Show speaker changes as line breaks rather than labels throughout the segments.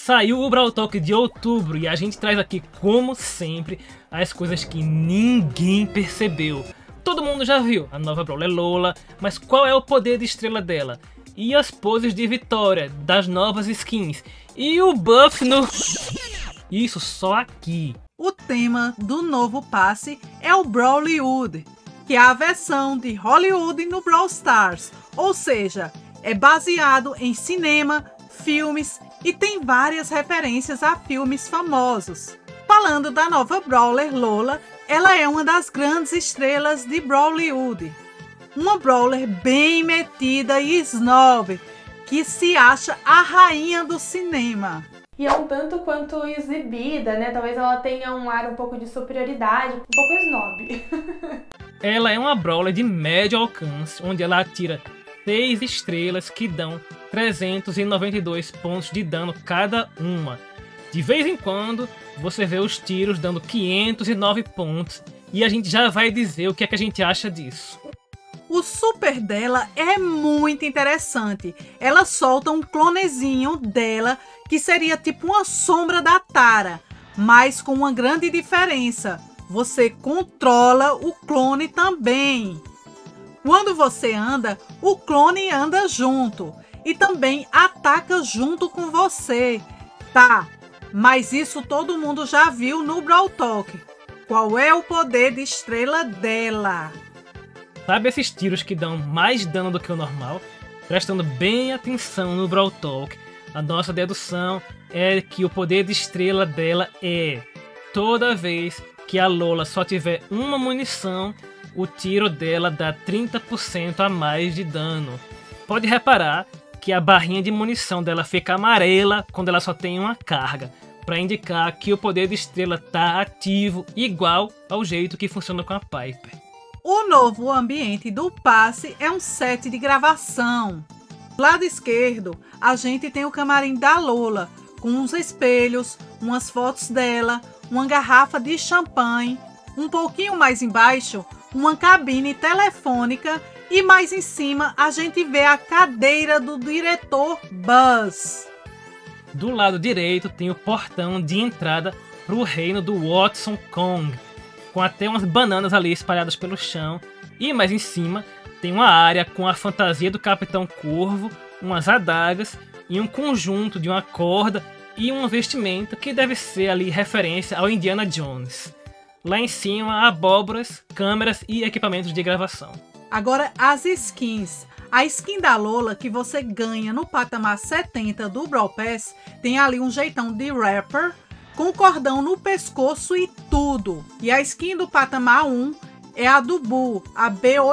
Saiu o Brawl Talk de outubro e a gente traz aqui, como sempre, as coisas que ninguém percebeu. Todo mundo já viu a nova Brawler Lola, mas qual é o poder de estrela dela? E as poses de vitória das novas skins? E o buff no... Isso só aqui.
O tema do novo passe é o Brawlywood, que é a versão de Hollywood no Brawl Stars, ou seja, é baseado em cinema, filmes e tem várias referências a filmes famosos. Falando da nova Brawler Lola, ela é uma das grandes estrelas de Brawlywood. Uma Brawler bem metida e snob, que se acha a rainha do cinema.
E é um tanto quanto exibida, né? Talvez ela tenha um ar um pouco de superioridade, um pouco snob.
Ela é uma Brawler de médio alcance, onde ela atira 6 estrelas que dão 392 pontos de dano cada uma. De vez em quando, você vê os tiros dando 509 pontos, e a gente já vai dizer o que é que a gente acha disso.
O super dela é muito interessante. Ela solta um clonezinho dela, que seria tipo uma sombra da Tara, mas com uma grande diferença. Você controla o clone também. Quando você anda, o clone anda junto e também ataca junto com você. Tá, mas isso todo mundo já viu no Brawl Talk. Qual é o poder de estrela dela?
Sabe esses tiros que dão mais dano do que o normal? Prestando bem atenção no Brawl Talk, a nossa dedução é que o poder de estrela dela é: toda vez que a Lola só tiver uma munição, o tiro dela dá 30% a mais de dano. Pode reparar que a barrinha de munição dela fica amarela quando ela só tem uma carga, para indicar que o poder de estrela está ativo, igual ao jeito que funciona com a Piper.
O novo ambiente do passe é um set de gravação. Do lado esquerdo, a gente tem o camarim da Lola, com uns espelhos, umas fotos dela, uma garrafa de champanhe, um pouquinho mais embaixo, uma cabine telefônica e mais em cima a gente vê a cadeira do diretor Buzz.
Do lado direito tem o portão de entrada para o reino do Watson Kong, com até umas bananas ali espalhadas pelo chão, e mais em cima tem uma área com a fantasia do Capitão Corvo, umas adagas e um conjunto de uma corda e uma vestimenta que deve ser ali referência ao Indiana Jones. Lá em cima, abóboras, câmeras e equipamentos de gravação.
Agora as skins. A skin da Lola que você ganha no patamar 70 do Brawl Pass tem ali um jeitão de rapper, com cordão no pescoço e tudo. E a skin do patamar 1 é a do Boo, a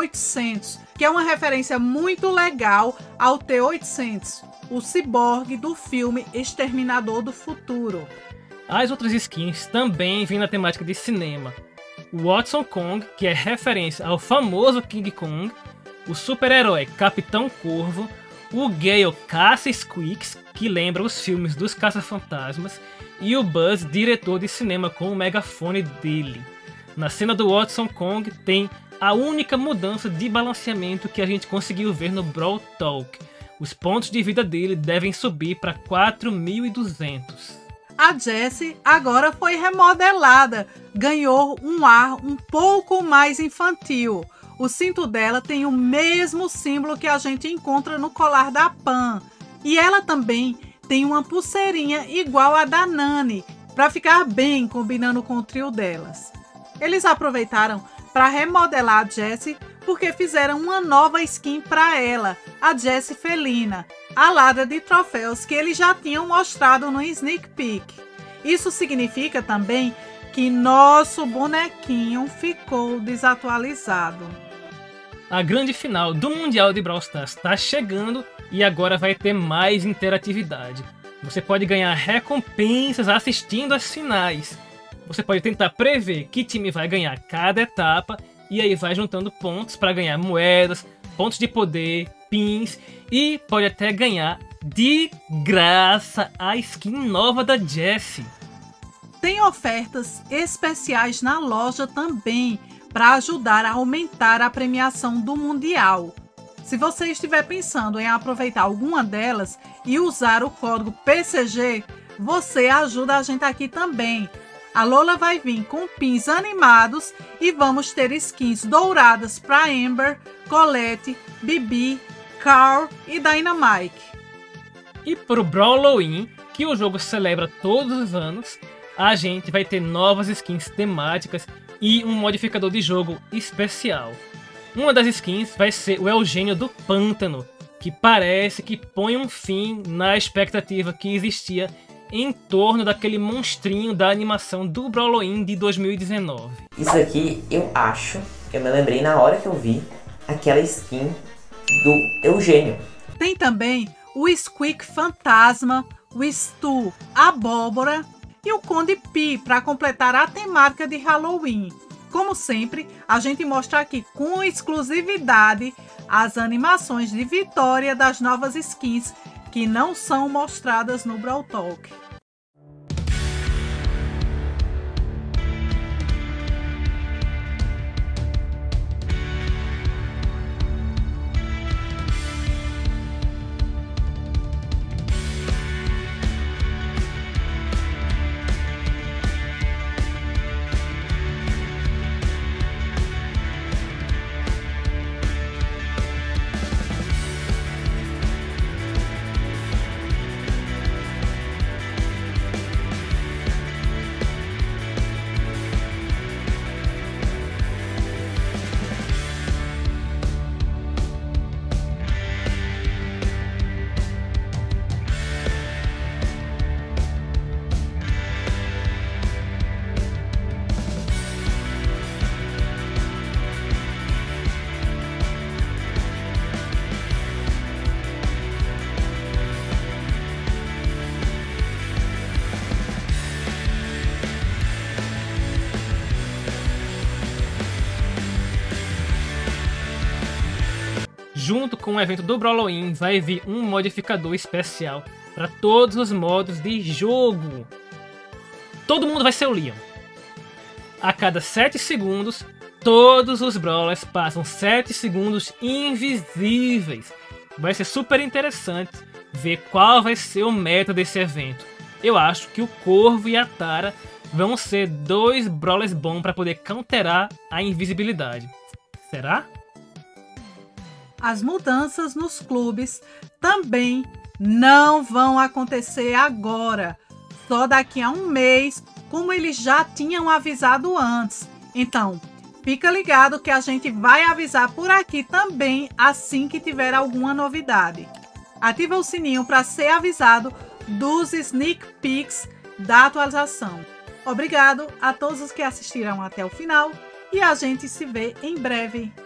B800, que é uma referência muito legal ao T800, o ciborgue do filme Exterminador do Futuro.
As outras skins também vêm na temática de cinema. O Watson Kong, que é referência ao famoso King Kong, o super-herói Capitão Corvo, o Gale Caça-Squeaks, que lembra os filmes dos Caça-Fantasmas, e o Buzz, diretor de cinema, com o megafone dele. Na cena do Watson Kong tem a única mudança de balanceamento que a gente conseguiu ver no Brawl Talk. Os pontos de vida dele devem subir para 4.200.
A Jessie agora foi remodelada, ganhou um ar um pouco mais infantil. O cinto dela tem o mesmo símbolo que a gente encontra no colar da Pam. E ela também tem uma pulseirinha igual a da Nani, para ficar bem combinando com o trio delas. Eles aproveitaram para remodelar a Jessie porque fizeram uma nova skin para ela, a Jessie Felina, a ladra de troféus que eles já tinham mostrado no sneak peek. Isso significa também que nosso bonequinho ficou desatualizado.
A grande final do Mundial de Brawl Stars está chegando e agora vai ter mais interatividade. Você pode ganhar recompensas assistindo às finais. Você pode tentar prever que time vai ganhar cada etapa e aí vai juntando pontos para ganhar moedas, pontos de poder, pins e pode até ganhar de graça a skin nova da Jessie.
Tem ofertas especiais na loja também para ajudar a aumentar a premiação do Mundial. Se você estiver pensando em aproveitar alguma delas e usar o código PCG, você ajuda a gente aqui também. A Lola vai vir com pins animados e vamos ter skins douradas para Amber, Colette, Bibi, Carl e Dynamite.
E pro Brawloween, que o jogo celebra todos os anos, a gente vai ter novas skins temáticas e um modificador de jogo especial. Uma das skins vai ser o Eugênio do Pântano, que parece que põe um fim na expectativa que existia em torno daquele monstrinho da animação do Brawloween de 2019.
Isso aqui eu me lembrei na hora que eu vi aquela skin do Eugênio.
Tem também o Squeak Fantasma, o Stu Abóbora e o Conde Pi para completar a temática de Halloween. Como sempre, a gente mostra aqui com exclusividade as animações de vitória das novas skins que não são mostradas no Brawl Talk.
Junto com o evento do Brawloween vai vir um modificador especial para todos os modos de jogo. Todo mundo vai ser o Leon. A cada 7 segundos, todos os Brawlers passam 7 segundos invisíveis. Vai ser super interessante ver qual vai ser o meta desse evento. Eu acho que o Corvo e a Tara vão ser 2 Brawlers bons para poder counterar a invisibilidade. Será?
As mudanças nos clubes também não vão acontecer agora, só daqui a um mês, como eles já tinham avisado antes. Então, fica ligado que a gente vai avisar por aqui também assim que tiver alguma novidade. Ativa o sininho para ser avisado dos sneak peeks da atualização. Obrigado a todos os que assistiram até o final e a gente se vê em breve.